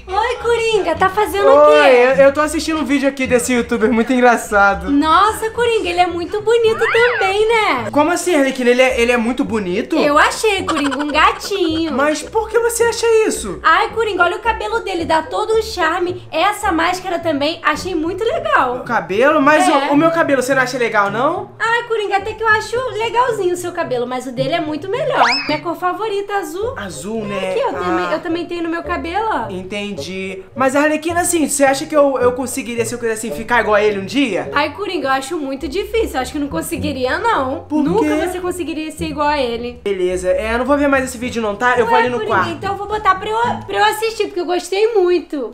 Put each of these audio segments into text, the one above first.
Oi, Coringa, tá fazendo o quê? Oi, eu tô assistindo um vídeo aqui desse youtuber muito engraçado. Nossa, Coringa, ele é muito bonito também, né? Como assim, Arlequina? Ele é muito bonito? Eu achei, Coringa, um gatinho. Mas por que você acha isso? Ai, Coringa, olha o cabelo dele, dá todo um charme. Essa máscara também, achei muito legal. O cabelo? Mas É. o meu cabelo, você não acha legal, não? Ai, Coringa, até que eu acho legalzinho o seu cabelo, mas o dele é muito melhor. Minha cor favorita, azul. Azul, né? Aqui, eu também tenho no meu cabelo, ó. Entendi. Mas, Arlequina, assim, você acha que eu conseguiria, se eu quisesse assim, ficar igual a ele um dia? Ai, Coringa, eu acho muito difícil. Eu acho que não conseguiria, não. Por Nunca quê? você conseguiria ser igual a ele. Beleza. Eu não vou ver mais esse vídeo não, tá? Eu vou ali no Coringa, quarto. então eu vou botar pra eu assistir, porque eu gostei muito.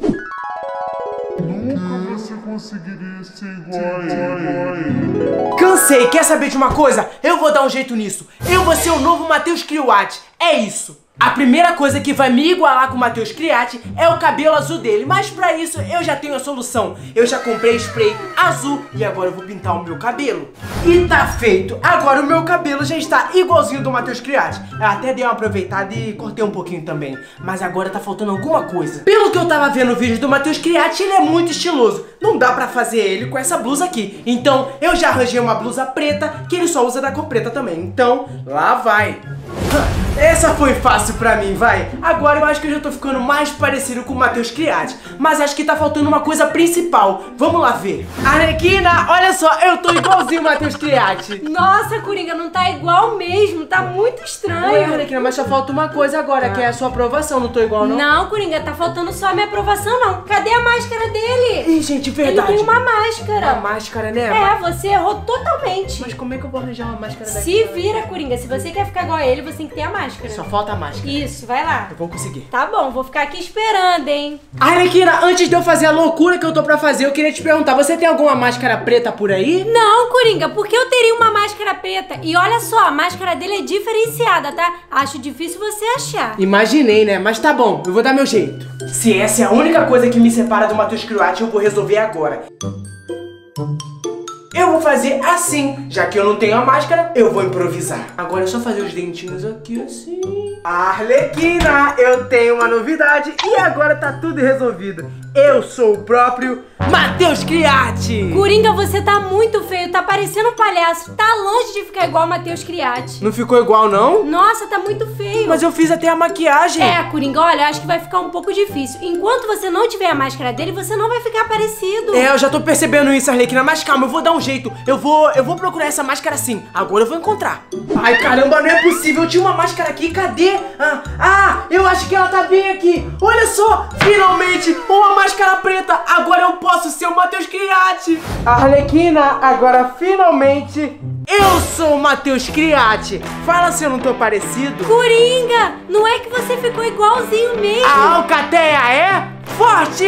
Nunca você conseguiria ser igual a ele. Cansei, quer saber de uma coisa? Eu vou dar um jeito nisso. Eu vou ser o novo Matheus Criuati. É isso. A primeira coisa que vai me igualar com o Matheus Criati é o cabelo azul dele. Mas pra isso eu já tenho a solução. Eu já comprei spray azul e agora eu vou pintar o meu cabelo. E tá feito. Agora o meu cabelo já está igualzinho do Matheus Criati. Eu até dei uma aproveitada e cortei um pouquinho também. Mas agora tá faltando alguma coisa. Pelo que eu tava vendo no vídeo do Matheus Criati, ele é muito estiloso. Não dá pra fazer ele com essa blusa aqui. Então eu já arranjei uma blusa preta que ele só usa da cor preta também. Então lá vai. Essa foi fácil pra mim, vai. Agora eu acho que eu já tô ficando mais parecido com o Matheus Criati. Mas acho que tá faltando uma coisa principal. Vamos lá ver. Arlequina, olha só, eu tô igualzinho o Matheus Criati. Nossa, Coringa, não tá igual mesmo. Tá muito Oi, estranho. Arlequina, mas só falta uma coisa agora, que é a sua aprovação. Não tô igual, não? Não, Coringa, tá faltando só a minha aprovação, não. Cadê a máscara dele? Ih, gente, verdade. Ele tem uma Uma máscara. máscara, né? É, você errou totalmente. Mas como é que eu vou arranjar uma máscara daqui? Se vira, Coringa. Se você quer ficar igual a ele, você tem que ter a máscara. Só falta a máscara. Isso, vai lá. Eu vou conseguir. Tá bom, vou ficar aqui esperando, hein? Arlequina, antes de eu fazer a loucura que eu tô pra fazer, eu queria te perguntar, você tem alguma máscara preta por aí? Não, Coringa, porque eu teria uma máscara preta. E olha só, a máscara dele é diferenciada, tá? Acho difícil você achar. Imaginei, né? Mas tá bom, eu vou dar meu jeito. Se essa é a única coisa que me separa do Matheus Criati, eu vou resolver agora. Eu vou fazer assim. Já que eu não tenho a máscara, eu vou improvisar. Agora é só fazer os dentinhos aqui assim. Arlequina, eu tenho uma novidade e agora tá tudo resolvido. Eu sou o próprio Matheus Criati. Coringa, você tá muito feio, tá parecendo um palhaço. Tá longe de ficar igual o Matheus Criati. Não ficou igual, não? Nossa, tá muito feio. Mas eu fiz até a maquiagem. É, Coringa, olha, acho que vai ficar um pouco difícil. Enquanto você não tiver a máscara dele, você não vai ficar parecido. É, eu já tô percebendo isso, Arlequina, mas calma, eu vou dar um jeito. Eu vou procurar essa máscara sim. Agora eu vou encontrar. Ai, caramba, não é possível. Eu tinha uma máscara aqui, cadê? Eu acho que ela tá bem aqui. Olha só, finalmente, uma máscara preta. Agora eu posso ser o Matheus Criati. Arlequina, agora finalmente eu sou o Matheus Criati. Fala se eu não tô parecido. Coringa, não é que você ficou igualzinho mesmo. A alcateia é forte!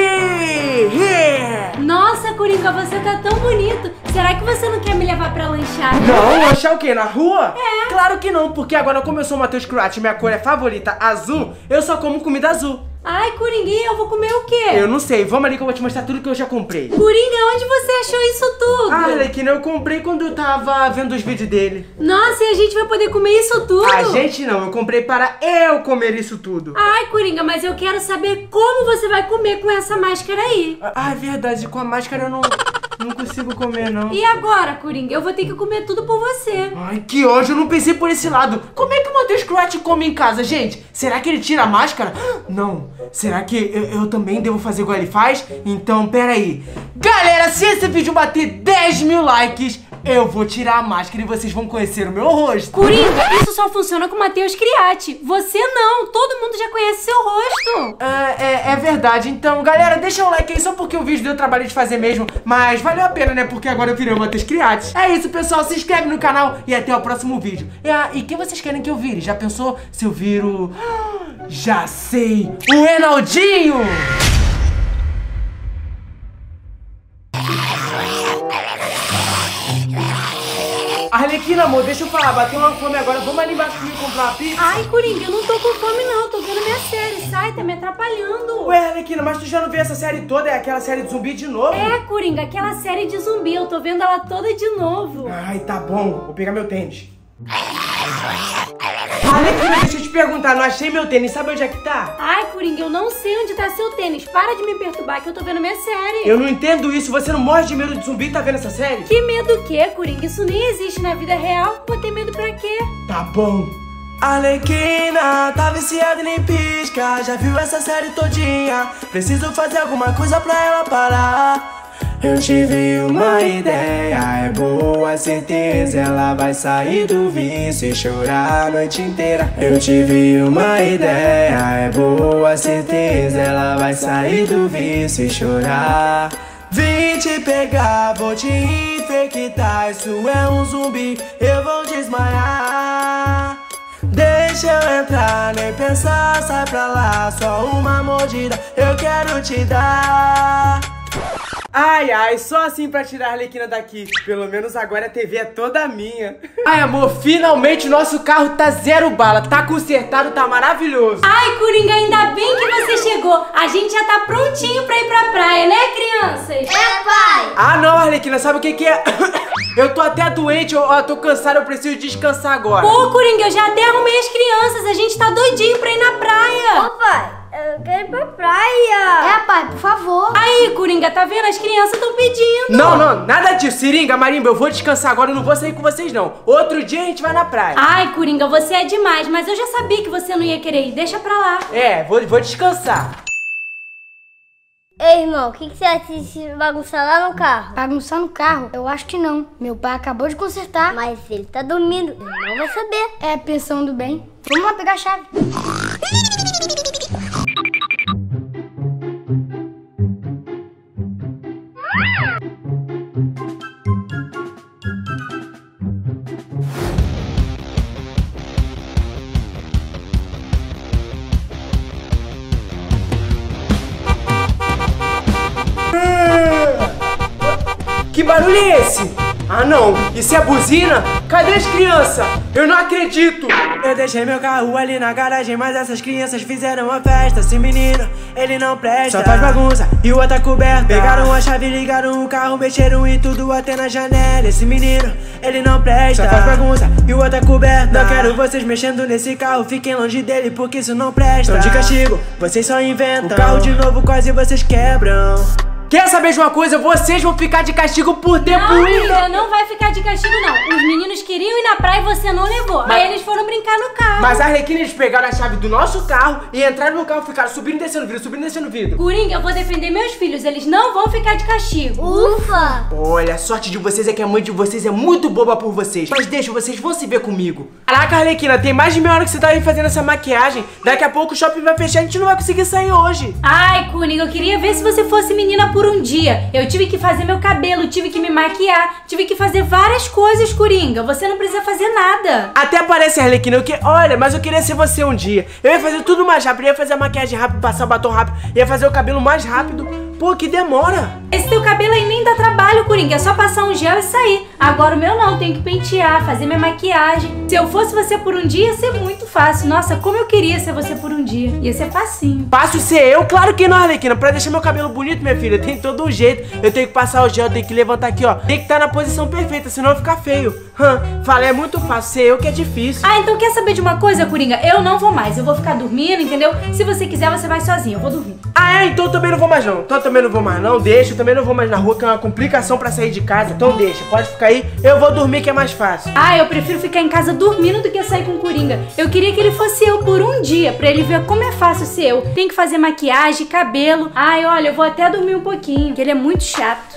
Yeah! Nossa, Coringa, você tá tão bonito. Será que você não quer me levar pra lanchar? Não, lanchar o quê? Na rua? É. Claro que não, porque agora como eu sou o Matheus Criati e minha cor é favorita, azul, eu só como comida azul. Ai, Coringuinha, eu vou comer o quê? Eu não sei, vamos ali que eu vou te mostrar tudo que eu já comprei. Coringa, onde você achou isso tudo? Ah, Arlequina, eu comprei quando eu tava vendo os vídeos dele. Nossa, e a gente vai poder comer isso tudo? A gente não, eu comprei para eu comer isso tudo. Ai, Coringa, mas eu quero saber como você vai comer com essa máscara aí. Ah, é verdade, com a máscara eu não consigo comer, não. E agora, Coringa? Eu vou ter que comer tudo por você. Ai, que ódio, eu não pensei por esse lado. Como é que o Matheus Criati come em casa, gente? Será que ele tira a máscara? Não. Será que eu também devo fazer igual ele faz? Então, pera aí. Galera, se esse vídeo bater 10 mil likes, eu vou tirar a máscara e vocês vão conhecer o meu rosto. Coringa, isso só funciona com o Matheus Criati. Você não, todo mundo já conhece seu rosto. É verdade. Então, galera, deixa um like aí só porque o vídeo deu trabalho de fazer mesmo. Mas valeu a pena, né? Porque agora eu virei o Matheus Criati. É isso, pessoal. Se inscreve no canal e até o próximo vídeo. E quem vocês querem que eu vire? Já pensou se eu viro... Já sei! O Enaldinho! Arlequina, amor, deixa eu falar, bateu uma fome agora, vamos ali embaixo comigo comprar uma pizza? Ai, Coringa, eu não tô com fome não, eu tô vendo minha série, sai, tá me atrapalhando. Ué, Arlequina, mas tu já não viu essa série toda, é aquela série de zumbi de novo? É, Coringa, aquela série de zumbi, eu tô vendo ela toda de novo. Ai, tá bom, vou pegar meu tênis. Arlequina, deixa eu te perguntar, não achei meu tênis, sabe onde é que tá? Ai, Coringa, eu não sei onde tá seu tênis. Para de me perturbar que eu tô vendo minha série. Eu não entendo isso, você não morre de medo de zumbi e tá vendo essa série? Que medo o quê, Coringa? Isso nem existe na vida real. Vou ter medo pra quê? Tá bom. Arlequina, tá viciada e nem pisca. Já viu essa série todinha? Preciso fazer alguma coisa pra ela parar. Eu tive uma ideia, é boa certeza. Ela vai sair do vício e chorar a noite inteira. Eu tive uma ideia, é boa certeza. Ela vai sair do vício e chorar. Vim te pegar, vou te infectar. Isso é um zumbi, eu vou desmaiar. Deixa eu entrar, nem pensar, sai pra lá. Só uma mordida eu quero te dar. Ai, ai, só assim pra tirar a Arlequina daqui. Pelo menos agora a TV é toda minha. Ai, amor, finalmente o nosso carro tá zero bala. Tá consertado, tá maravilhoso. Ai, Coringa, ainda bem que você chegou. A gente já tá prontinho pra ir pra praia, né, crianças? É, pai! Ah, não, Arlequina, sabe o que que é? Eu tô até doente, eu tô cansado, eu preciso descansar agora. Pô, Coringa, eu já até arrumei as crianças. A gente tá doidinho pra ir na praia. Ô, pai, eu quero ir pra praia. É, pai, por favor. Aí, Coringa, tá vendo? As crianças estão pedindo. Não, não, nada disso. Seringa, Marimba, eu vou descansar agora, eu não vou sair com vocês, não. Outro dia a gente vai na praia. Ai, Coringa, você é demais, mas eu já sabia que você não ia querer ir. Deixa pra lá. É, vou descansar. Ei, irmão, o que você acha de se bagunçar lá no carro? Bagunçar no carro? Eu acho que não. Meu pai acabou de consertar. Mas ele tá dormindo, ele não vai saber. É, pensando bem. Vamos lá pegar a chave. Que barulho é esse? Ah, não, isso é buzina? Cadê as crianças? Eu não acredito. Eu deixei meu carro ali na garagem, mas essas crianças fizeram uma festa. Esse menino, ele não presta, só faz bagunça e o outro tá coberto. Pegaram a chave, ligaram o carro, mexeram e tudo até na janela. Esse menino, ele não presta, só faz bagunça e o outro tá coberto. Não quero vocês mexendo nesse carro, fiquem longe dele porque isso não presta. Então de castigo, vocês só inventam. O carro de novo quase vocês quebram. Quer saber de uma coisa? Vocês vão ficar de castigo por ter Não, poluído. Coringa, não vai ficar de castigo, não. Os meninos queriam ir na praia e você não levou. Aí eles foram brincar no carro. Mas a Arlequina, eles pegaram a chave do nosso carro e entraram no carro, ficaram subindo e descendo vidro, subindo e descendo vidro. Coringa, eu vou defender meus filhos. Eles não vão ficar de castigo. Ufa! Olha, a sorte de vocês é que a mãe de vocês é muito boba por vocês. Mas deixa, vocês vão se ver comigo. Caraca, Arlequina, tem mais de meia hora que você tá aí fazendo essa maquiagem. Daqui a pouco o shopping vai fechar, a gente não vai conseguir sair hoje. Ai, Coringa, eu queria ver se você fosse menina por um dia. Eu tive que fazer meu cabelo, tive que me maquiar, tive que fazer várias coisas, Coringa. Você não precisa fazer nada. Até parece, Arlequina, olha, mas eu queria ser você um dia. Eu ia fazer tudo mais rápido, eu ia fazer a maquiagem rápido, passar o batom rápido, ia fazer o cabelo mais rápido. Pô, que demora. Esse teu cabelo aí nem dá trabalho, Coringa. É só passar um gel e sair. Agora o meu não, tenho que pentear, fazer minha maquiagem. Se eu fosse você por um dia, ia ser muito fácil. Nossa, como eu queria ser você por um dia. Ia ser facinho. Fácil ser eu? Claro que não, Arlequina. Pra deixar meu cabelo bonito, minha filha, tem todo um jeito. Eu tenho que passar o gel, eu tenho que levantar aqui, ó. Tem que estar na posição perfeita, senão fica feio. Fala, é muito fácil, ser eu que é difícil. Ah, então quer saber de uma coisa, Coringa? Eu não vou mais, eu vou ficar dormindo, entendeu? Se você quiser, você vai sozinho, eu vou dormir. Ah, é? Então eu também não vou mais não. Deixa, eu também não vou mais na rua, que é uma complicação pra sair de casa. Então deixa, pode ficar aí. Eu vou dormir que é mais fácil. Ah, eu prefiro ficar em casa dormindo do que sair com o Coringa. Eu queria que ele fosse eu por um dia, pra ele ver como é fácil ser eu. Tem que fazer maquiagem, cabelo. Ai, olha, eu vou até dormir um pouquinho, que ele é muito chato.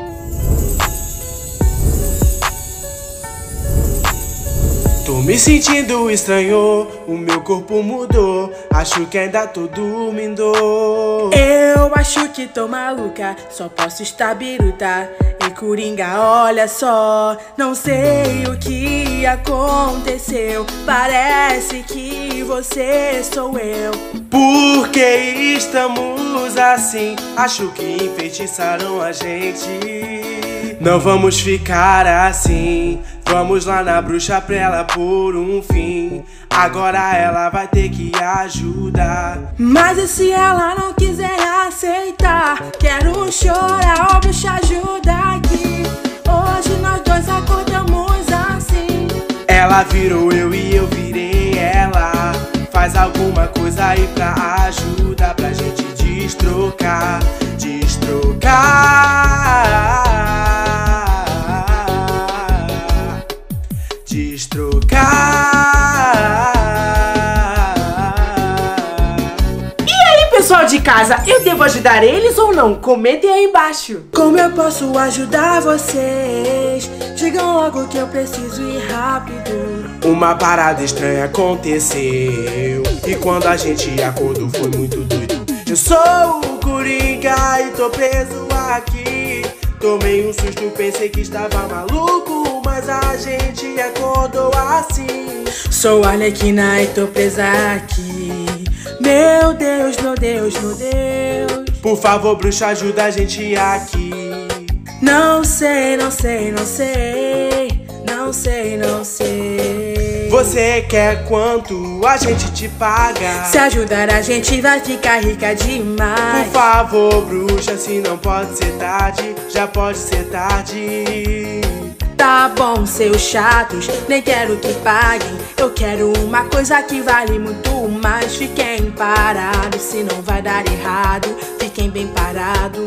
Tô me sentindo estranho, o meu corpo mudou. Acho que ainda tô dormindo. Eu acho que tô maluca, só posso estar biruta. E Coringa, olha só, não sei o que aconteceu. Parece que você sou eu. Por que estamos assim? Acho que enfeitiçaram a gente. Não vamos ficar assim. Vamos lá na bruxa pra ela pôr um fim. Agora ela vai ter que ajudar. Mas e se ela não quiser aceitar? Quero chorar, ó bruxa, ajuda aqui. Hoje nós dois acordamos assim. Ela virou eu e eu virei ela. alguma coisa aí pra ajuda, pra gente destrocar, Pessoal de casa, eu devo ajudar eles ou não? Comentem aí embaixo. Como eu posso ajudar vocês? Digam logo que eu preciso ir rápido. Uma parada estranha aconteceu e quando a gente acordou foi muito doido. Eu sou o Coringa e tô preso aqui. Tomei um susto, pensei que estava maluco, mas a gente acordou assim. Sou a Arlequina e tô presa aqui. Meu Deus, meu Deus, meu Deus. Por favor, bruxa, ajuda a gente aqui. Não sei, não sei, não sei. Não sei, não sei. Você quer quanto a gente te paga? Se ajudar a gente vai ficar rica demais. Por favor, bruxa, se não pode ser tarde, já pode ser tarde. Tá bom, seus chatos, nem quero que paguem. Eu quero uma coisa que vale muito mais. Fiquem parados, se não vai dar errado. Fiquem bem parados.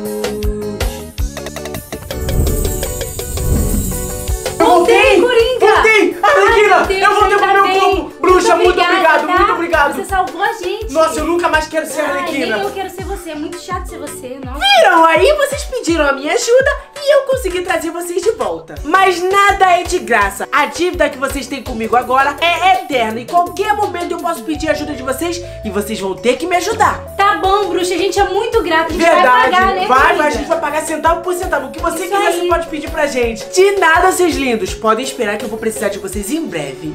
Voltei, Coringa! Voltei! Arlequina, eu voltei pro meu corpo! Bruxa, muito obrigado, tá? muito obrigado! Você salvou a gente! Nossa, eu nunca mais quero ser Arlequina! Nem eu quero ser você, é muito chato ser você, nossa! Viram? Aí vocês pediram a minha ajuda e eu consegui trazer vocês de volta. Mas nada é de graça. A dívida que vocês têm comigo agora é eterna. Em qualquer momento eu posso pedir a ajuda de vocês e vocês vão ter que me ajudar. Tá bom, bruxa, a gente é muito grata. A gente Verdade, vai pagar, né, Coringa? a gente vai pagar centavo por centavo. O que você Isso quiser, aí. você pode pedir pra gente. De nada, seus lindos. Podem esperar que eu vou precisar de vocês em breve.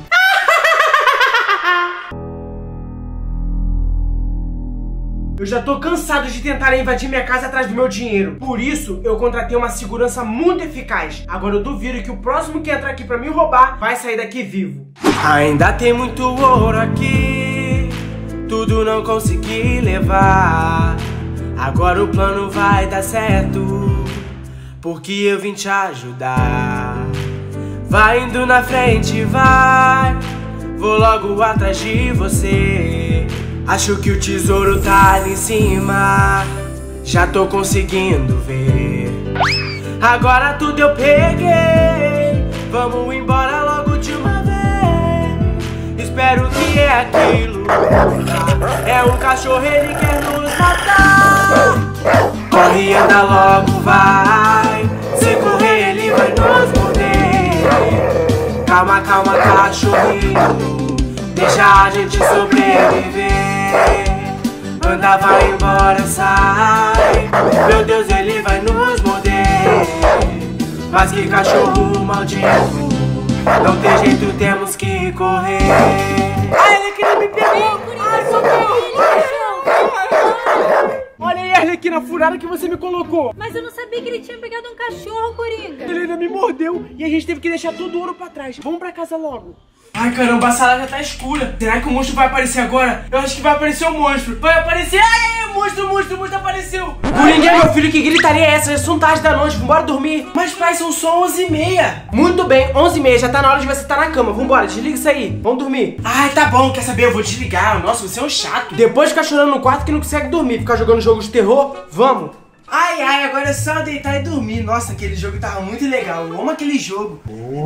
Eu já tô cansado de tentar invadir minha casa atrás do meu dinheiro. Por isso, eu contratei uma segurança muito eficaz. Agora eu duvido que o próximo que entrar aqui pra me roubar vai sair daqui vivo. Ainda tem muito ouro aqui, tudo não consegui levar. Agora o plano vai dar certo, porque eu vim te ajudar. Vai indo na frente, vai, vou logo atrás de você. Acho que o tesouro tá ali em cima, já tô conseguindo ver. Agora tudo eu peguei, vamos embora logo de uma vez. Espero que é aquilo, é um cachorro, ele quer nos matar. Corre e anda logo, vai, se correr ele vai nos morder. Calma, calma, cachorrinho, deixa a gente sobreviver. Anda, vai embora, sai. Meu Deus, ele vai nos morder. Mas que cachorro maldito, não tem jeito, temos que correr. Ai, Arlequina me pegou! Ai, socorro! Olha aí a Arlequina furada que você me colocou. Mas eu não sabia que ele tinha pegado um cachorro, Coringa. Ele ainda me mordeu e a gente teve que deixar todo o ouro pra trás. Vamos pra casa logo. Ai, caramba, a sala já tá escura. Será que o monstro vai aparecer agora? Eu acho que vai aparecer o monstro. Vai aparecer... Ai, o monstro apareceu. Coringa, meu filho, que gritaria é essa? Já são tarde da noite, vambora dormir. Mas, pai, são só 11h30. Muito bem, 11h30, já tá na hora de você estar na cama. Vambora, desliga isso aí. Vamos dormir. Ai, tá bom, quer saber? Eu vou desligar. Nossa, você é um chato. Depois de ficar chorando no quarto que não consegue dormir, ficar jogando jogos de terror, vamos. Ai, ai, agora é só deitar e dormir. Nossa, aquele jogo tava muito legal. Eu amo aquele jogo.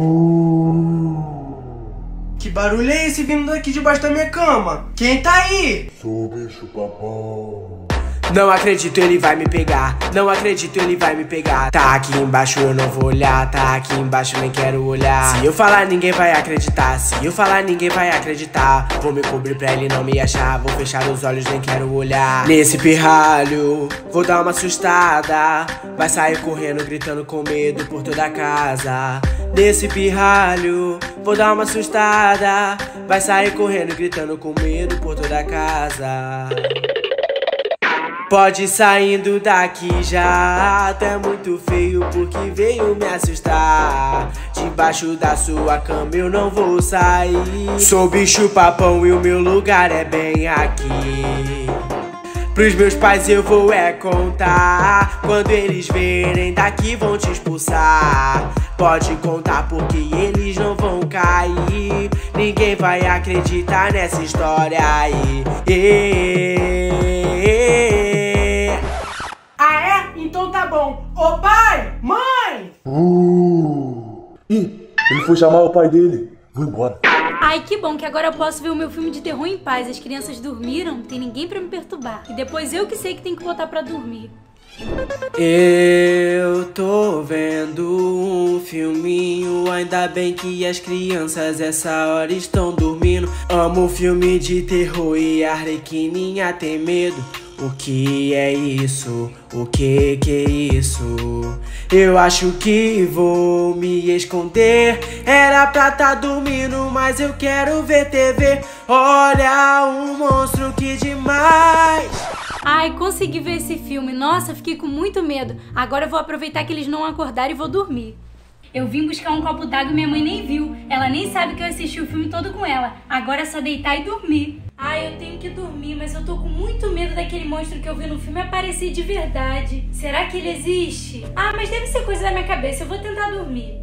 Que barulho é esse vindo daqui debaixo da minha cama? Quem tá aí? Sou o bicho papão. Não acredito, ele vai me pegar. Não acredito, ele vai me pegar. Tá aqui embaixo, eu não vou olhar. Tá aqui embaixo, nem quero olhar. Se eu falar, ninguém vai acreditar. Se eu falar, ninguém vai acreditar. Vou me cobrir pra ele não me achar. Vou fechar os olhos, nem quero olhar. Nesse pirralho, vou dar uma assustada. Vai sair correndo, gritando com medo por toda a casa. Nesse pirralho, vou dar uma assustada. Vai sair correndo, gritando com medo por toda a casa. Pode ir saindo daqui já, tu é muito feio porque veio me assustar. Debaixo da sua cama eu não vou sair. Sou bicho papão e o meu lugar é bem aqui. Pros meus pais eu vou contar. Quando eles verem daqui vão te expulsar. Pode contar porque eles não vão cair. Ninguém vai acreditar nessa história aí. Ah é? Então tá bom. Ô pai! Mãe! Ih, ele foi chamar o pai dele. Vou embora. Ai, que bom que agora eu posso ver o meu filme de terror em paz. As crianças dormiram, não tem ninguém pra me perturbar. E depois eu que sei que tem que botar pra dormir. Eu tô vendo um filminho, ainda bem que as crianças essa hora estão dormindo. Amo filme de terror e a Arlequininha tem medo. O que é isso? O que é isso? Eu acho que vou me esconder. Era pra tá dormindo, mas eu quero ver TV. Olha um monstro, que demais! Ai, consegui ver esse filme. Nossa, fiquei com muito medo. Agora eu vou aproveitar que eles não acordaram e vou dormir. Eu vim buscar um copo d'água e minha mãe nem viu. Ela nem sabe que eu assisti o filme todo com ela. Agora é só deitar e dormir. Ai, eu tenho que dormir, mas eu tô com muito medo daquele monstro que eu vi no filme aparecer de verdade. Será que ele existe? Ah, mas deve ser coisa da minha cabeça. Eu vou tentar dormir.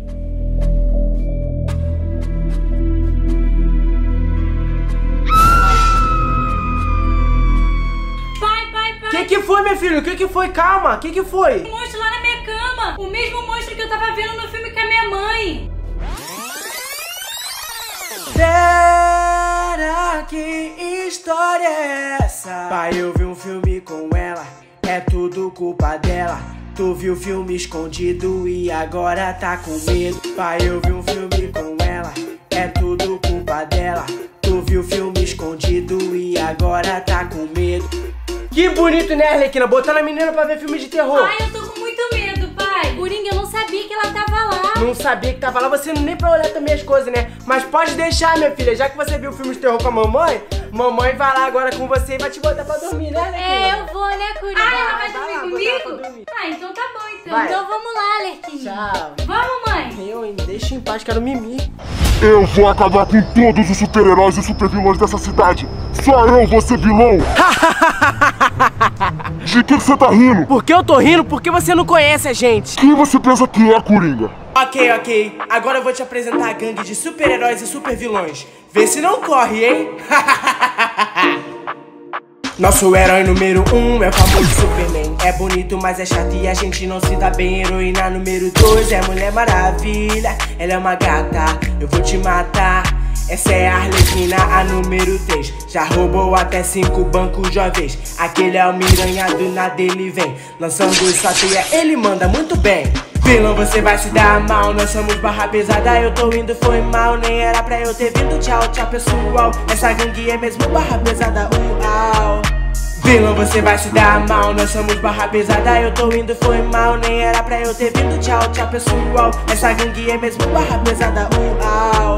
Que foi, meu filho? Que foi? Calma, que foi? Um monstro lá na minha cama. O mesmo monstro que eu tava vendo no filme com a minha mãe. Será que história é essa? Pai, eu vi um filme com ela, é tudo culpa dela. Tu viu o filme escondido e agora tá com medo. Pai, eu vi um filme com ela, é tudo culpa dela. Tu viu o filme escondido e agora tá com medo. Que bonito, né, Arlequina? Botando a menina pra ver filme de terror. Ai, eu tô com muito medo, pai. Coringa, eu não sabia que ela tava lá. Não sabia que tava lá, você não nem pra olhar também as coisas, né? Mas pode deixar, minha filha, já que você viu filme de terror com a mamãe, mamãe vai lá agora com você e vai te botar pra dormir, né, Arlequina? É, eu vou, né, Coringa? Ah, ela vai dormir lá, comigo? Ah, então tá bom, então. Vai. Então vamos lá, Arlequinha. Tchau. Vamos, mãe. Eu, hein? Deixa em paz, quero mimir. Eu vou acabar com todos os super-heróis e super-vilões dessa cidade. Só eu vou ser vilão. De que você tá rindo? Por que eu tô rindo? Porque você não conhece a gente. Quem você pensa que é, Coringa? Ok. Agora eu vou te apresentar a gangue de super-heróis e super-vilões. Vê se não corre, hein? Nosso herói número 1 é o famoso Superman. É bonito, mas é chato e a gente não se dá bem. Heroína número 2 é Mulher Maravilha. Ela é uma gata, eu vou te matar. Essa é a Arlequina, a número 3. Já roubou até 5 bancos de uma vez. Aquele é o Miranha, do nada ele vem lançando sua teia, ele manda muito bem. Vilão, você vai se dar mal, nós somos barra pesada. Eu tô indo, foi mal, nem era pra eu ter vindo. Tchau, pessoal, essa gangue é mesmo barra pesada, uau. Vilão, você vai se dar mal, nós somos barra pesada. Eu tô indo, foi mal, nem era pra eu ter vindo. Tchau, pessoal, essa gangue é mesmo barra pesada, uau.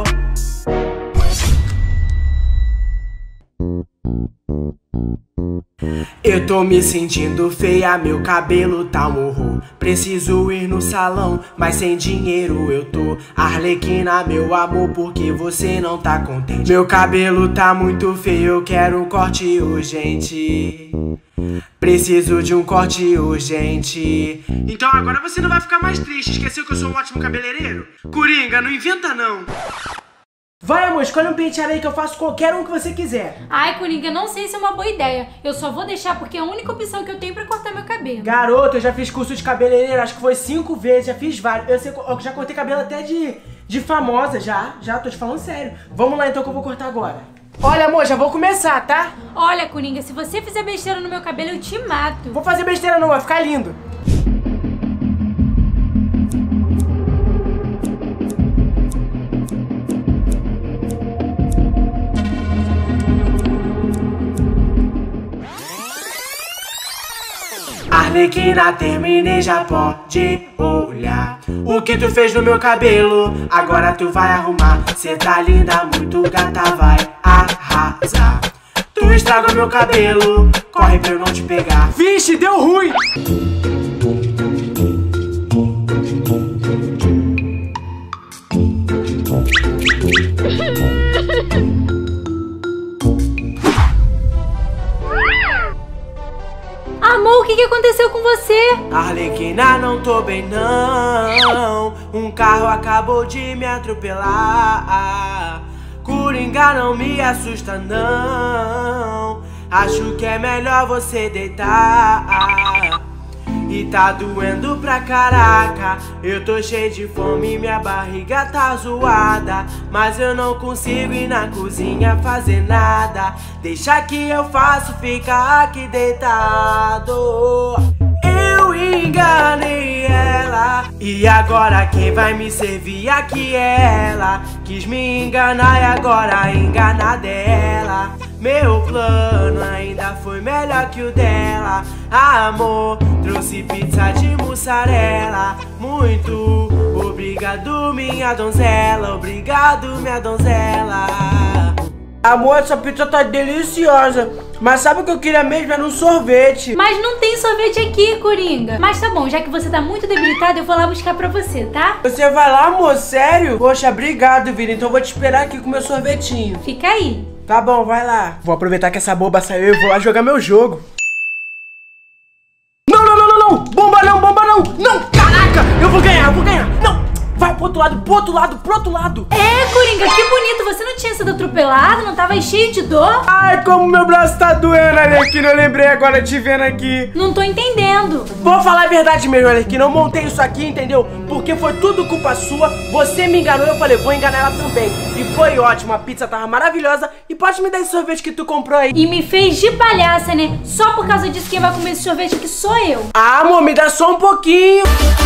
Eu tô me sentindo feia, meu cabelo tá um horror. Preciso ir no salão, mas sem dinheiro eu tô. Arlequina, meu amor, porque você não tá contente? Meu cabelo tá muito feio, eu quero um corte urgente. Preciso de um corte urgente. Então agora você não vai ficar mais triste. Esqueceu que eu sou um ótimo cabeleireiro? Coringa, não inventa não. Vai, amor, escolhe um penteado aí que eu faço qualquer um que você quiser. Ai, Coringa, não sei se é uma boa ideia. Eu só vou deixar porque é a única opção que eu tenho pra cortar meu cabelo. Garoto, eu já fiz curso de cabeleireiro, acho que foi 5 vezes, já fiz vários. Eu já cortei cabelo até de famosa, já, tô te falando sério. Vamos lá então que eu vou cortar agora. Olha, amor, já vou começar, tá? Olha, Coringa, se você fizer besteira no meu cabelo, eu te mato. Vou fazer besteira não, vai ficar lindo. Arlequina, terminei, já pode olhar. O que tu fez no meu cabelo, agora tu vai arrumar. Cê tá linda, muito gata, vai arrasar. Tu estragou meu cabelo, corre pra eu não te pegar. Vixe, deu ruim! aconteceu com você? Arlequina, não tô bem não. Um carro acabou de me atropelar. Coringa, não me assusta não. Acho que é melhor você deitar. E tá doendo pra caraca. Eu tô cheio de fome, minha barriga tá zoada. Mas eu não consigo ir na cozinha fazer nada. Deixa que eu faço, fica aqui deitado. Eu enganei ela, e agora quem vai me servir aqui é ela. Quis me enganar e agora enganada é ela. Meu plano ainda foi melhor que o dela. Amor, trouxe pizza de mussarela. Muito obrigado, minha donzela. Obrigado, minha donzela. Amor, essa pizza tá deliciosa. Mas sabe o que eu queria mesmo? Era um sorvete. Mas não tem sorvete aqui, Coringa. Mas tá bom, já que você tá muito debilitado, eu vou lá buscar pra você, tá? Você vai lá, amor? Sério? Poxa, obrigado, Vira. Então eu vou te esperar aqui com meu sorvetinho. Fica aí. Tá bom, vai lá. Vou aproveitar que essa boba saiu e vou lá jogar meu jogo. Não, não, não, não, não! Bomba não, bomba não! Não! Caraca! Eu vou ganhar, eu vou ganhar! Não! Vai pro outro lado, pro outro lado, pro outro lado! É, Coringa, que bonito! Você não tinha sido atropelado? Não tava cheio de dor? Ai, como meu braço tá doendo, Arlequina. Eu lembrei agora te vendo aqui. Não tô entendendo. Vou falar a verdade mesmo, Arlequina. Eu montei isso aqui, entendeu? Porque foi tudo culpa sua. Você me enganou, eu falei, vou enganar ela também. E foi ótimo, a pizza tava maravilhosa. E pode me dar esse sorvete que tu comprou aí. E me fez de palhaça, né? Só por causa disso quem vai comer esse sorvete aqui sou eu. Ah, amor, me dá só um pouquinho.